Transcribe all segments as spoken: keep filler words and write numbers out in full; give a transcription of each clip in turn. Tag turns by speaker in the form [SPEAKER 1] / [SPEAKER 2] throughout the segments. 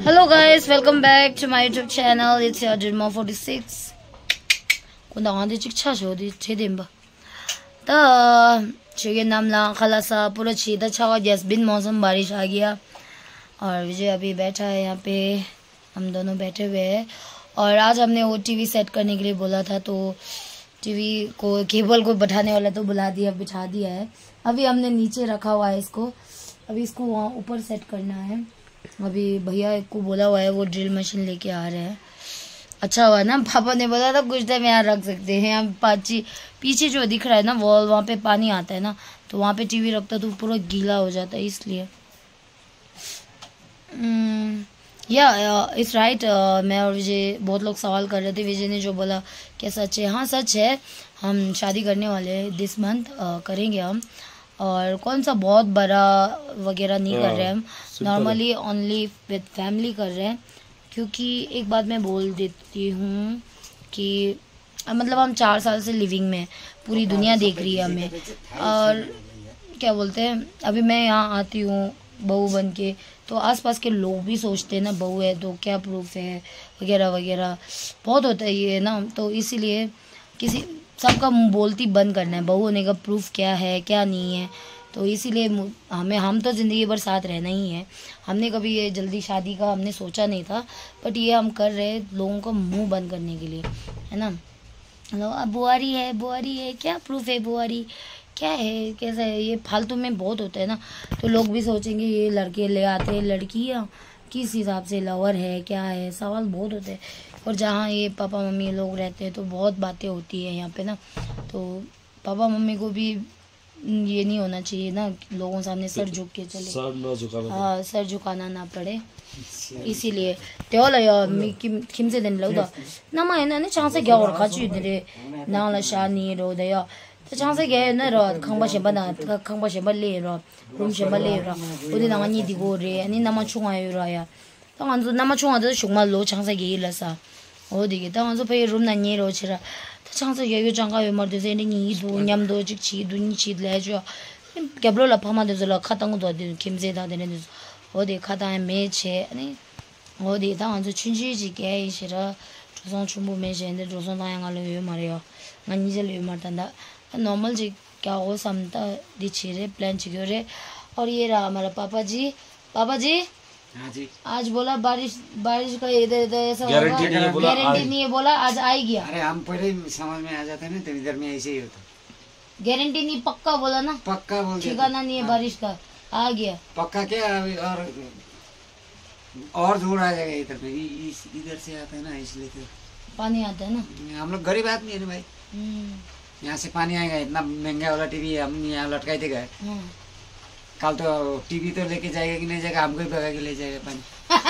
[SPEAKER 1] Hello guys, welcome back to my YouTube channel. It's your Dreamer forty-six. Kunda ngandi chikcha shodi chedem ba. Ta chege namla khalasa पूरा छीदा छावा जैस बिन मौसम बारिश आ गया और विजय अभी बैठा है यहाँ पे, हम दोनों बैठे हुए हैं। और आज हमने वो टीवी सेट करने के लिए बोला था, तो टीवी को केबल को बैठाने वाला तो बुला दिया, बिठा दिया है। अभी हमने नीचे रखा हुआ है इसको, अभी इसको वहाँ ऊपर सेट करना है। अभी भैया को बोला हुआ है, वो ड्रिल मशीन लेके आ रहे हैं। अच्छा हुआ ना, पापा ने बोला था कुछ टाइम यहाँ रख सकते हैं। यहाँ पाची पीछे जो दिख रहा है ना वॉल, वहाँ पे पानी आता है ना, तो वहाँ पे टीवी रखता तो पूरा गीला हो जाता है, इसलिए या इट्स राइट। मैं और विजय, बहुत लोग सवाल कर रहे थे, विजय ने जो बोला क्या सच है? हाँ सच है, हम शादी करने वाले हैं दिस मंथ, करेंगे हम। और कौन सा बहुत बड़ा वगैरह नहीं कर रहे हैं हम, नॉर्मली ओनली विद फैमिली कर रहे हैं। क्योंकि एक बात मैं बोल देती हूँ कि मतलब हम चार साल से लिविंग में, पूरी दुनिया देख रही है हमें, और क्या बोलते हैं, अभी मैं यहाँ आती हूँ बहू बन के, तो आसपास के लोग भी सोचते हैं ना बहू है तो क्या प्रूफ है वगैरह वगैरह, बहुत होता है ये ना। तो इसीलिए किसी सबका बोलती बंद करना है, बहू होने का प्रूफ क्या है क्या नहीं है। तो इसीलिए हमें, हम तो ज़िंदगी भर साथ रहना ही है। हमने कभी ये जल्दी शादी का हमने सोचा नहीं था, बट ये हम कर रहे लोगों का मुंह बंद करने के लिए, है ना। लो अब बुआरी है, बुआरी है, क्या प्रूफ है, बुआरी क्या है, कैसा है, ये फालतू में बहुत होता है ना। तो लोग भी सोचेंगे ये लड़के ले आते हैं, लड़कियाँ किस हिसाब से लवर है क्या है, सवाल बहुत होते हैं। और जहाँ ये पापा मम्मी लोग रहते हैं तो बहुत बातें होती है यहाँ पे ना। तो पापा मम्मी को भी ये नहीं होना चाहिए ना, लोगों सामने सर झुक के चले, सर ना झुकाना, हाँ सर झुकाना ना पड़े। इसीलिए त्यो ल kimse den lo da na ma na ne chance gya or kha chu de na la sha ni ro de ya ta chance ge na ro khang ba she ba na khang ba she ba le ro rum she ba le ro odi na ni di go re ni na ma chunga yu ra ya ta ngan zu na ma chunga de shung ma lo chance ge la sa odi ge ta ngan zu pe rum na ni ro chira ta chance ge yu changa yu mar de ze ni du nyam do chi chi du ni chi le jo ge blo la pa ma de zo la kha tang do de kimse da de ne 어디 가다 매체 아니 어디 당한테 춘지지게 이시라 조선 중부 매체인데 조선 다양한 요 말이요 난 이제 요 말단다 normal जी क्या हो समता दिछिरे plan चिगरे। और ये रहा हमारा पापा जी। पापा जी हाँ जी, आज बोला बारिश बारिश का इधर इधर ऐसा होगा, गारंटी नहीं है बोला, आज आएगी। अरे हम पहले समझ में आ जाते हैं ना, तो इधर में ऐसे ही होता, गारंटी नहीं, पक्का बोला ना, पक्का बोल, ठिकाना नहीं है बारिश का, आ गया पक्का क्या। और और दूर आ जाएगा इधर में, इस इधर से आता है ना, इसलिए तो पानी आता है ना। हम लोग गरीब आदमी है ना भाई, यहाँ से पानी आएगा। इतना महंगा वाला टीवी हम यहाँ लटकाए थे गए, कल तो टीवी तो लेके जाएगा कि नहीं जाएगा, हमको ही भगा के ले जाएगा पानी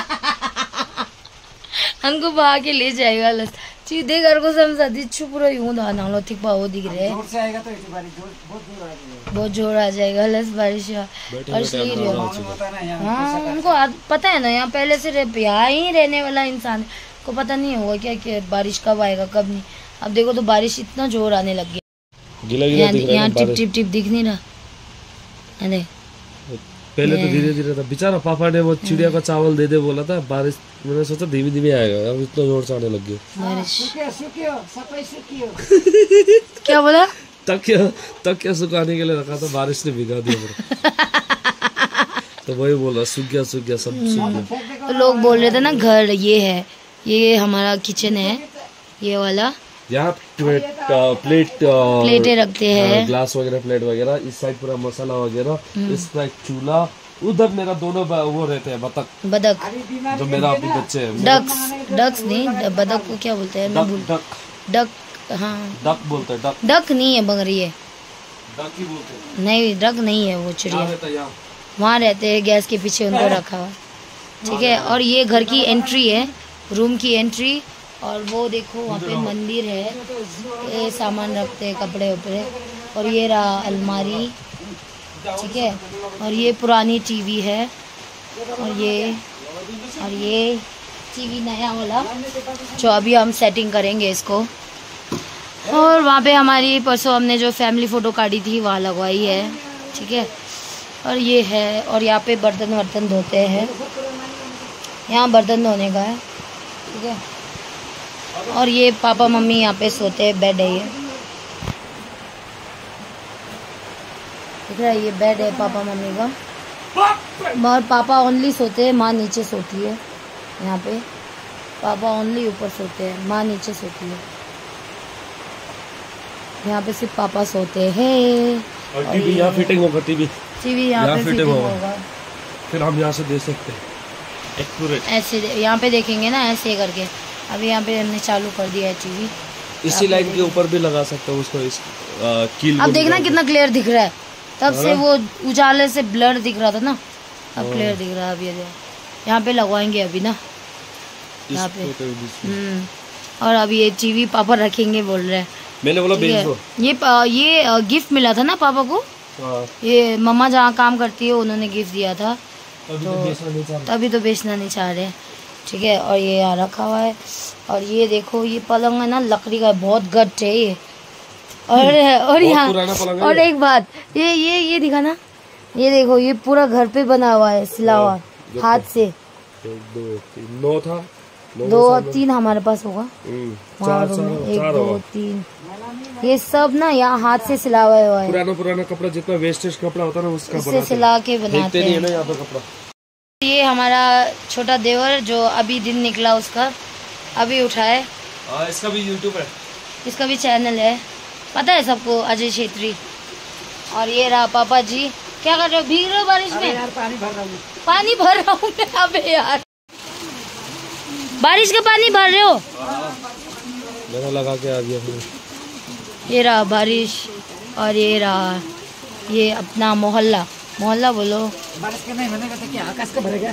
[SPEAKER 1] हमको भगा के ले जाएगा। लस सीधे घर को समझा दी पूरा यूं धाना लो ठीक पाओ दिख रहे हैं, से आएगा तो बारिश बहुत जोर आ जाएगा, बहुत जोर आ जाएगा लस बारिश। और इसलिए हाँ उनको पता है ना, यहाँ पहले से यहाँ ही रहने वाला इंसान को पता नहीं होगा क्या कि बारिश कब आएगा कब नहीं। अब देखो तो बारिश इतना जोर आने लग गया, यहाँ टिप टिप टिप दिख नहीं रहा। अरे
[SPEAKER 2] पहले तो धीरे धीरे था, बेचारा पापा ने वो चिड़िया का चावल दे दे बोला था, बारिश मैंने सोचा धीमे धीमे आएगा, अब इतना जोर से आने लग गया बारिश।
[SPEAKER 1] क्या बोला?
[SPEAKER 2] तकिया तकिया सुखाने के लिए रखा था, बारिश ने भिगा दिया तो वही बोला सूख गया सूख गया सब सूख गया।
[SPEAKER 1] तो लोग बोल रहे थे ना घर ये है, ये हमारा किचन है ये वाला,
[SPEAKER 2] यहाँ प्लेट प्लेट
[SPEAKER 1] प्लेटें रखते हैं,
[SPEAKER 2] ग्लास वगैरह प्लेट वगैरह, इस साइड पूरा मसाला वगैरह, इस साइड चूल्हा, उधर मेरा दोनों वो रहते हैं बतख, बतख जो मेरा अभी बच्चे हैं,
[SPEAKER 1] डक्स डक्स नहीं, बतख को क्या बोलते हैं?
[SPEAKER 2] डक
[SPEAKER 1] डक, हाँ
[SPEAKER 2] डक बोलते हैं, डक
[SPEAKER 1] डक नहीं है बंगरी है,
[SPEAKER 2] डक ही बोलते हैं,
[SPEAKER 1] नहीं डक नहीं है वो चिड़िया, वहाँ रहते हैं गैस के पीछे उनको रखा हुआ, ठीक है। और ये घर की एंट्री है, रूम की एंट्री। और वो देखो वहाँ पे मंदिर है, ये सामान रखते हैं कपड़े उपड़े। और ये रहा अलमारी, ठीक है। और ये पुरानी टीवी है, और ये और ये टीवी नया वाला जो अभी हम सेटिंग करेंगे इसको। और वहाँ पे हमारी परसों हमने जो फैमिली फ़ोटो काटी थी वहाँ लगवाई है, ठीक है। और ये है, और यहाँ पे बर्तन वर्तन धोते हैं, यहाँ बर्तन धोने का है, ठीक है। और ये पापा मम्मी यहाँ पे सोते हैं, बेड है ये, दिख रहा है, ये बेड है पापा मम्मी का। और पापा ओनली सोते हैं, माँ नीचे सोती है। यहाँ पे पापा ओनली ऊपर सोते हैं, माँ नीचे सोती है। यहाँ पे सिर्फ पापा सोते हैं।
[SPEAKER 2] और टीवी यहाँ फिटिंग होगा, टीवी
[SPEAKER 1] टीवी यहाँ पे फिटिंग होगा, होगा।
[SPEAKER 2] फिर हम यहाँ से देख सकते हैं एक्यूरेट।
[SPEAKER 1] ऐसे यहाँ पे देखेंगे ना, ऐसे करके। अभी यहाँ पे हमने चालू कर दिया है टीवी।
[SPEAKER 2] इसी लाइन के ऊपर भी लगा सकते हो उसको, इस आ, कील। अब
[SPEAKER 1] देखना कितना क्लियर दिख रहा है, तब से वो उजाले से ब्लर दिख रहा था ना, अब क्लियर दिख रहा है। अब ये यहाँ पे लगवाएंगे अभी ना, यहाँ पे। हम्म और अभी ये टीवी पापा रखेंगे बोल रहे हैं।
[SPEAKER 2] मैंने बोला बेच दो।
[SPEAKER 1] ये ये गिफ्ट मिला था ना पापा को, ये मम्मा जहाँ काम करती है उन्होंने गिफ्ट दिया था, तो तभी तो बेचना नहीं चाह रहे, ठीक है। और ये यहाँ रखा हुआ है। और ये देखो, ये पलंग है ना, लकड़ी का, बहुत गट है ये। और और यहाँ और एक बात, ये ये ये दिखा ना, ये देखो, ये पूरा घर पे बना हुआ है, सिला हुआ हाथ से।
[SPEAKER 2] दो तीन नौ था,
[SPEAKER 1] दो और तीन हमारे पास होगा,
[SPEAKER 2] चार,
[SPEAKER 1] एक दो तीन, ये सब ना यहाँ हाथ से सिला हुआ है।
[SPEAKER 2] पुराना पुराना कपड़ा, जितना वेस्टेज कपड़ा होता है ना, उसका
[SPEAKER 1] उससे सिला के बनाते हैं
[SPEAKER 2] ना यहाँ पे कपड़ा।
[SPEAKER 1] ये हमारा छोटा देवर जो अभी दिन निकला उसका, अभी उठा है।
[SPEAKER 2] आ, इसका भी यूट्यूब है, इसका
[SPEAKER 1] भी चैनल है, पता है सबको, अजय छेत्री। और ये रहा पापा जी, क्या कर रहे हो, भीग रहे हो बारिश में?
[SPEAKER 3] यार पानी भर रहा हूँ,
[SPEAKER 1] पानी भर रहा हूँ मैं। अबे यार, बारिश का पानी भर रहे हो?
[SPEAKER 2] मेरा लगा के आ गया।
[SPEAKER 1] ये रहा बारिश, और ये रहा ये अपना मोहल्ला। मोहल्ला बोलो।
[SPEAKER 3] बारिश का नहीं भरेगा तो क्या आकाश का भरेगा?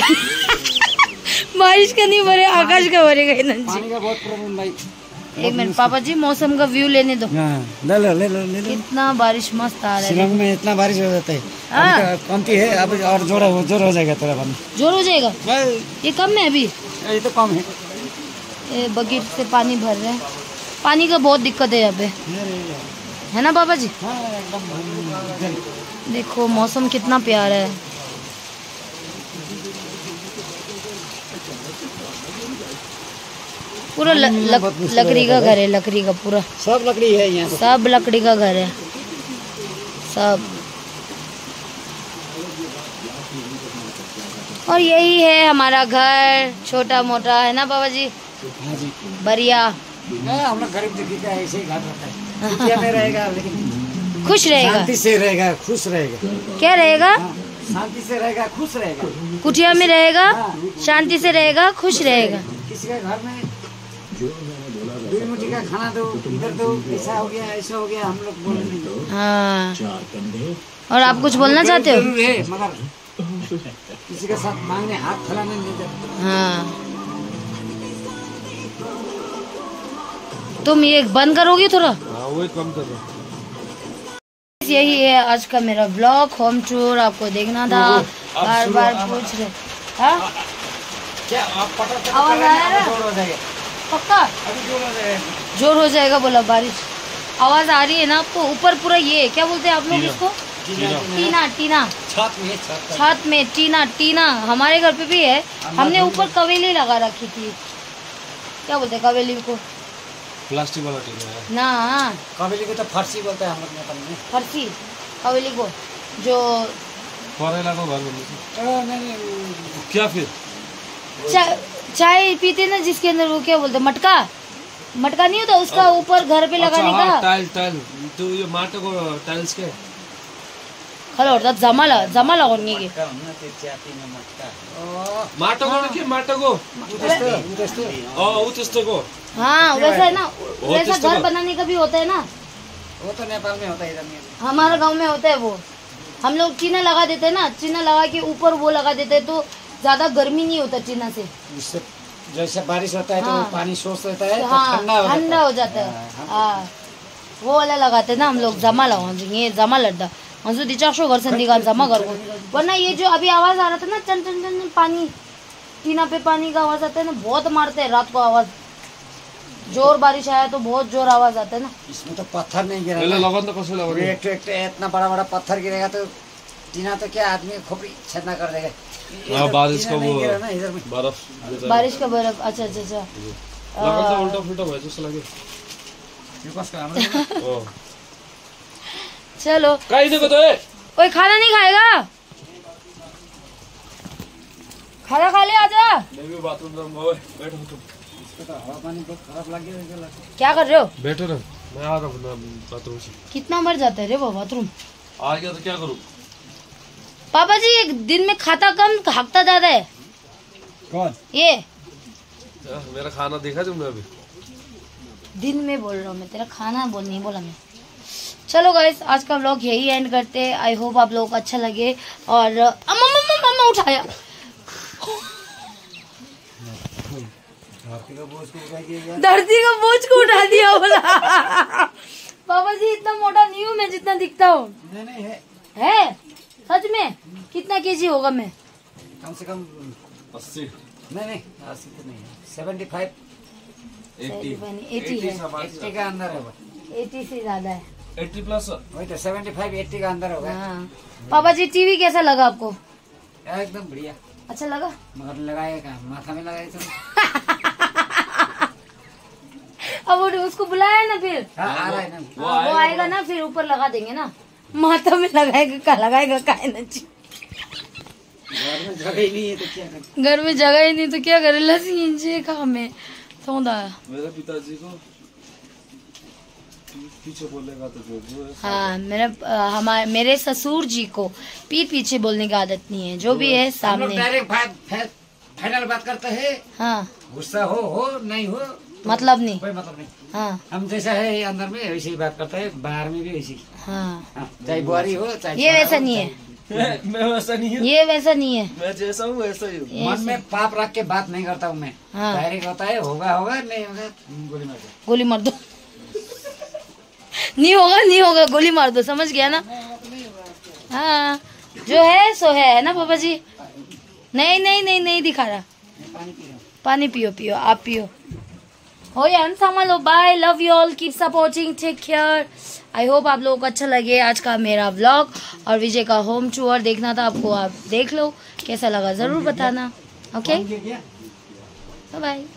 [SPEAKER 1] बारिश का नहीं भरे, आकाश का भरेगा।
[SPEAKER 3] पानी का बहुत प्रॉब्लम भाई।
[SPEAKER 1] एक मिनट पापा जी, मौसम का व्यू लेने दो।
[SPEAKER 3] ले लो ले लो ले लो।
[SPEAKER 1] कितना बारिश मस्त आ रहा है।
[SPEAKER 3] शिलांग में इतना बारिश हो जाता है, कमती है अब, और जोर हो जोर हो जाएगा थोड़ा पानी,
[SPEAKER 1] जोर हो जाएगा। ये कम है अभी,
[SPEAKER 3] ये तो कम है।
[SPEAKER 1] ये बकेट से पानी भर रहे हैं, पानी का बहुत दिक्कत है यहाँ पे, है ना पापा जी? देखो मौसम कितना प्यारा है। पूरा ल, लक, लकड़ी का घर है, लकड़ी का पूरा,
[SPEAKER 3] सब लकड़ी है यहाँ,
[SPEAKER 1] सब लकड़ी का घर है सब। और यही है हमारा घर, छोटा मोटा, है ना बाबा जी?
[SPEAKER 3] हाँ जी,
[SPEAKER 1] बढ़िया।
[SPEAKER 3] हम लोग गरीब दुखी का ऐसे ही घर रहता है, में रहेगा लेकिन
[SPEAKER 1] खुश रहेगा,
[SPEAKER 3] शांति से रहेगा, खुश रहेगा।
[SPEAKER 1] क्या रहेगा?
[SPEAKER 3] शांति से रहेगा, खुश रहेगा।
[SPEAKER 1] कुटिया में रहेगा, शांति से रहेगा, खुश रहेगा।
[SPEAKER 3] किसी का घर में दो मुट्ठी का खाना दो, इधर दो, ऐसा हो गया, ऐसा हो गया, हम लोग बोले नहीं।
[SPEAKER 1] हाँ, और आप कुछ बोलना चाहते हो?
[SPEAKER 3] जरूर है, मगर किसी के साथ मांगने हाथ फैलाने नहीं देते।
[SPEAKER 1] हाँ, तुम ये बंद करोगे थोड़ा?
[SPEAKER 2] हाँ, वो कम कर रहा।
[SPEAKER 1] यही है आज का मेरा ब्लॉग, होम टूर। आपको देखना था, बार बार पूछ रहे। हाँ?
[SPEAKER 3] क्या आप पता
[SPEAKER 1] आवाज आ रहा है?
[SPEAKER 3] जोर हो जाएगा
[SPEAKER 1] पक्का?
[SPEAKER 3] अभी जोर हो जाएगा,
[SPEAKER 1] जोर हो जाएगा बोला। बारिश आवाज आ रही है ना आपको? ऊपर पूरा ये क्या बोलते हैं आप लोग इसको? टीना। टीना
[SPEAKER 3] छत में,
[SPEAKER 1] छत में टीना। टीना हमारे घर पे भी है। हमने ऊपर कवेली लगा रखी थी, क्या बोलते हैं कवेली को?
[SPEAKER 2] प्लास्टिक वाला टीना है
[SPEAKER 1] ना,
[SPEAKER 3] कवेली को तो फर्सी बोलते हैं हम लोग नेपाल में।
[SPEAKER 1] फर्सी कवेली को, जो
[SPEAKER 2] करेला को घर में क्या फिर
[SPEAKER 1] चा, चाय पीते ना जिसके अंदर, वो क्या बोलते हैं? मटका। मटका नहीं होता उसका ऊपर घर पे लगाने
[SPEAKER 2] अच्छा,
[SPEAKER 1] का?
[SPEAKER 2] टाइल टाइल तो ये माटो को टाइल्स के
[SPEAKER 1] खलो होता जमाला जमाला होने की
[SPEAKER 2] माटो को के माटो को ओ उतस्तो को।
[SPEAKER 1] हाँ वैसा है ना, वैसा घर बनाने का भी होता है ना,
[SPEAKER 3] वो तो नेपाल में होता है, इधर में
[SPEAKER 1] हमारे गांव में होता है वो। हम लोग चीना लगा देते हैं ना, चीना लगा के ऊपर वो लगा देते हैं, तो ज्यादा गर्मी नहीं होता चीना से।
[SPEAKER 3] जिससे जैसे बारिश होता है
[SPEAKER 1] हाँ,
[SPEAKER 3] तो पानी सोख लेता है,
[SPEAKER 1] हाँ,
[SPEAKER 3] ठंडा हो,
[SPEAKER 1] ठंडा हो जाता है। हाँ, वो वाला लगाते हैं ना हम लोग, जमा लगा ये जमा लड्डा हमसे दिचाशो घर संधि का जमा कर। वरना ये जो अभी आवाज आ रहा था ना, चन चन चन पानी, टीना पे पानी का आवाज आता है ना, बहुत मारते हैं रात को आवाज। जोर बारिश आया तो बहुत जोर आवाज आता है ना।
[SPEAKER 3] इसमें तो पत्थर नहीं गिरा,
[SPEAKER 2] लगन तो कैसे लगा?
[SPEAKER 3] एक एक इतना बड़ा बड़ा पत्थर गिरेगा तो टीना तो क्या आदमी खोपड़ी छेदना कर देगा।
[SPEAKER 2] हाँ, बारिश का वो
[SPEAKER 3] गिरा ना इधर में।
[SPEAKER 2] बर्फ
[SPEAKER 1] बारिश का बर्फ। अच्छा अच्छा अच्छा
[SPEAKER 2] लगा था उल्टा फुल्टा हुआ जैसे लगे।
[SPEAKER 3] विकास का हमने
[SPEAKER 2] ओ
[SPEAKER 1] चलो
[SPEAKER 2] कहीं देखो तो ए
[SPEAKER 1] कोई खाना नहीं खाएगा? खाना खा ले आजा।
[SPEAKER 2] मैं भी बाथरूम में ओए बैठो तुम।
[SPEAKER 3] इसका तो हवा पानी बहुत खराब लग गया है।
[SPEAKER 1] क्या कर रहे हो?
[SPEAKER 2] बैठो ना मैं आ रहा हूँ ना बाथरूम से।
[SPEAKER 1] कितना मर जाता है रे वो बाथरूम।
[SPEAKER 2] आ गया तो क्या करूँ?
[SPEAKER 1] पापा जी एक दिन में खाता कम हकता ज्यादा है।
[SPEAKER 3] कौन?
[SPEAKER 1] ये
[SPEAKER 2] क्या, मेरा खाना देखा तुमने अभी?
[SPEAKER 1] दिन में बोल रहा हूँ मैं, तेरा खाना बोल नहीं बोला मैं। चलो गाइस आज का व्लॉग यही एंड करते हैं। आई होप आप लोगों को अच्छा लगे। और अम्मा मम्मा मम्मा उठाया
[SPEAKER 3] धरती का बोझ को उठा दिया यार।
[SPEAKER 1] धरती का बोझ को उठा दिया बोला। पापा जी इतना मोटा नहीं हूँ मैं जितना दिखता हूँ।
[SPEAKER 3] नहीं नहीं है
[SPEAKER 1] है सच में? कितना केजी होगा मैं?
[SPEAKER 3] कम से कम
[SPEAKER 2] अस्सी
[SPEAKER 3] नहीं नहीं अस्सी तो नहीं है सेवेंटी फाइव
[SPEAKER 2] एट्टी
[SPEAKER 1] एटी है।
[SPEAKER 3] एट्टी का अंदर होगा।
[SPEAKER 1] एटी से ज्यादा है।
[SPEAKER 2] एट्टी प्लस
[SPEAKER 3] वही तो सेवेंटी फाइव एट्टी का अंदर होगा।
[SPEAKER 1] हाँ पापा जी टीवी कैसा लगा आपको?
[SPEAKER 3] एकदम बढ़िया।
[SPEAKER 1] अच्छा लगा?
[SPEAKER 3] मगर लगाया क्या माथा में लगाया तो
[SPEAKER 1] अब वो उसको बुलाया ना फिर।
[SPEAKER 3] हाँ, आ रहा है ना।
[SPEAKER 2] वो
[SPEAKER 1] हाँ, वो
[SPEAKER 2] आएगा
[SPEAKER 1] आएगा ना फिर ऊपर लगा देंगे ना। माथा में लगाएगा का लगाएगा का है ना जी।
[SPEAKER 3] घर में जगह ही नहीं है तो क्या करें।
[SPEAKER 1] घर में जगह ही नहीं तो क्या करे लसी इंजे खा में सौंदा।
[SPEAKER 2] मेरे पिताजी को पीछे बोलेगा तो जो जो है
[SPEAKER 1] हाँ मेरे हमारे मेरे ससुर जी को पीठ पीछे बोलने की आदत नहीं है। जो भी है
[SPEAKER 3] हम लोग
[SPEAKER 1] सामने।
[SPEAKER 3] डायरेक्ट फाइनल बात करते हैं।
[SPEAKER 1] हाँ
[SPEAKER 3] गुस्सा हो हो नहीं हो तो
[SPEAKER 1] मतलब नहीं।
[SPEAKER 3] कोई मतलब नहीं।
[SPEAKER 1] हाँ
[SPEAKER 3] हम जैसा है अंदर में वैसे ही बात करते हैं बाहर में भी वैसे ही।
[SPEAKER 1] हाँ
[SPEAKER 3] हाँ, चाहे बुआरी हो चाहे
[SPEAKER 1] ये
[SPEAKER 3] छोरा
[SPEAKER 1] वैसा
[SPEAKER 3] हो,
[SPEAKER 1] नहीं है।
[SPEAKER 3] चाहे-
[SPEAKER 2] मैं वैसा नहीं हूँ।
[SPEAKER 1] ये वैसा नहीं है।
[SPEAKER 2] मैं जैसा हूँ वैसा ही हूँ।
[SPEAKER 3] मन में पाप रख के बात नहीं करता हूँ मैं।
[SPEAKER 1] हाँ।
[SPEAKER 3] डायरेक्ट होता है होगा होगा नहीं होगा गोली मार दो।
[SPEAKER 1] गोली मार दो। नहीं होगा नहीं होगा गोली मार दो। समझ गया ना? हाँ जो है सो है ना पापा जी। नहीं नहीं नहीं नहीं दिखा रहा।
[SPEAKER 3] मैं पानी पी रहा हूँ।
[SPEAKER 1] पानी पियो पियो आप पियो। हो यार संभालो। Bye love you all keep supporting take care. I hope आप लोगों को अच्छा लगे आज का मेरा व्लॉग। और विजय का होम टूर देखना था आपको, आप देख लो कैसा लगा जरूर बताना। ओके
[SPEAKER 3] ये क्या?
[SPEAKER 1] बाय।